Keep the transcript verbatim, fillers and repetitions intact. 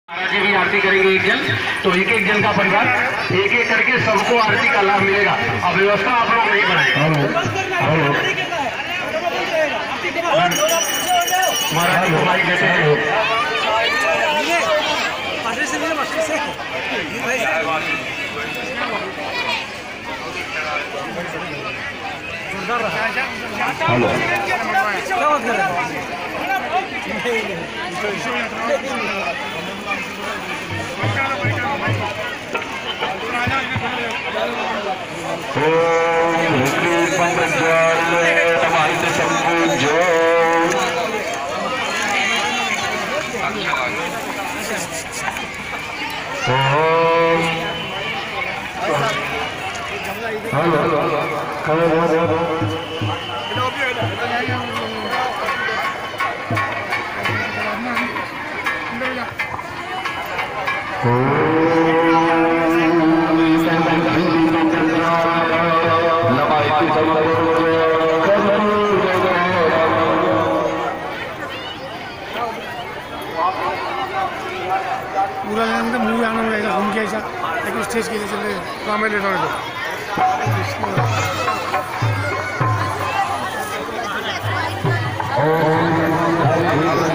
महाराज जी भी आरती करेंगे एक जन, तो एक एक जन का परिवार एक एक करके सबको आरती का लाभ मिलेगा। अब व्यवस्था आप लोग नहीं बनाएंगे। महाराज जी हमारी कैसे हेलो हेलो हेलो पूरा मूवी आना पड़ेगा घूम के ऐसा लेकिन स्टेज के लिए चले काम में लेना है।